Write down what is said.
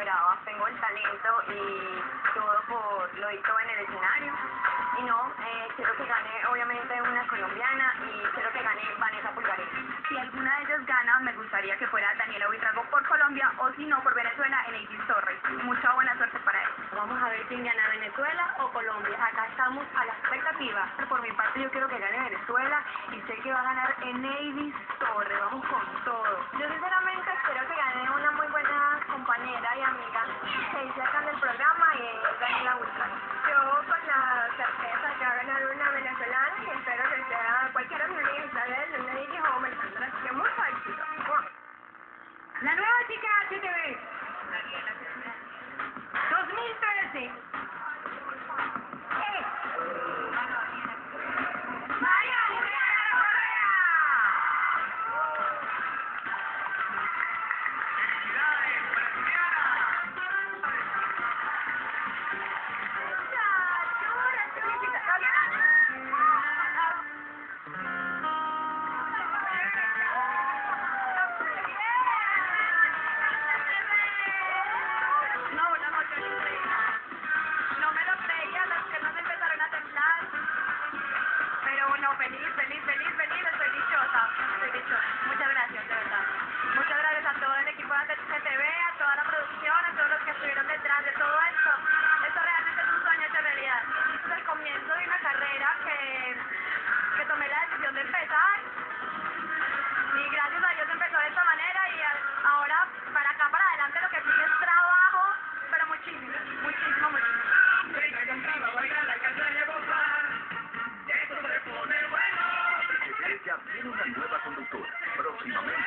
esperabas. Tengo el talento y todo lo dicto en el escenario. Y no, quiero que gane obviamente una colombiana y quiero que gane Vanessa Pulgarelli. Si alguna de ellas gana, me gustaría que fuera Daniela Buitrago por Colombia o si no por Venezuela en Avis Torres. Mucha buena suerte para ellos. Vamos a ver quién gana, Venezuela o Colombia. Acá estamos a la expectativa. Por mi parte yo quiero que gane Venezuela y sé que va a ganar en Avis Torres. Vamos con todo. Yo sinceramente espero que gane una muy buena compañera y amiga que hice acá en el programa y es Daniela Buitrago. Yo con la certeza que va a ganar una venezolana y espero que sea cualquiera de mis amigas, Isabel, Neidis o Melandra. Así que mucho éxito. La nueva chica HTV. 2013. María Juliana Correa. Feliz, estoy dichosa. Muchas gracias, de verdad. Muchas gracias a todo el equipo de CTV, a toda la producción, a todos los que estuvieron detrás de todo esto. Esto realmente es un sueño hecho realidad. Esto es el comienzo de una carrera que tomé la decisión de empezar. Y gracias a Dios empezó de esta manera y ahora para acá, para adelante, lo que sigue es trabajo, pero muchísimo. Ella tiene una nueva conductora. Próximamente.